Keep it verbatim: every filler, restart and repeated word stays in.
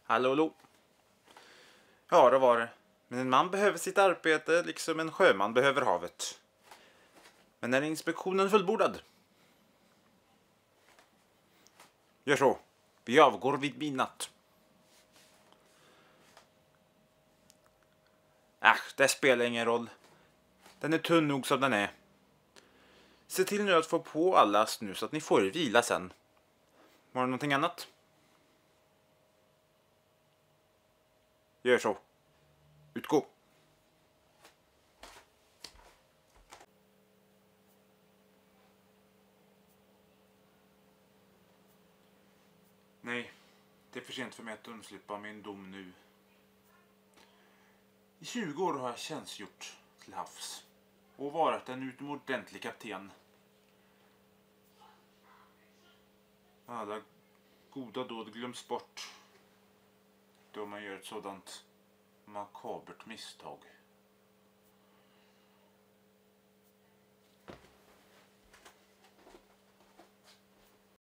Hallå, hallå. Ja, det var det. Men en man behöver sitt arbete liksom en sjöman behöver havet. Men är inspektionen fullbordad? Gör så. Vi avgår vid midnatt. Äsch, det spelar ingen roll. Den är tunn nog som den är. Se till nu att få på alla nu så att ni får vila sen. Var det någonting annat? Gör så. Utgå. Nej, det är för sent för mig att undslippa min dom nu. I tjugo år har jag tjänstgjort till havs och varit en utomordentlig kapten. Alla goda dåd glöms bort då man gör ett sådant makabert misstag.